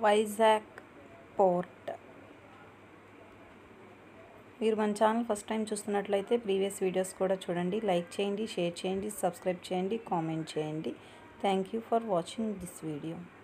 Vizag port. మీరు మన channel first time చూస్తున్నట్లయితే ప్రీవియస్ వీడియోస్ కూడా చూడండి. లైక్ చేయండి, షేర్ చేయండి, సబ్స్క్రైబ్ చేయండి, కామెంట్ చేయండి. Thank you for watching this video.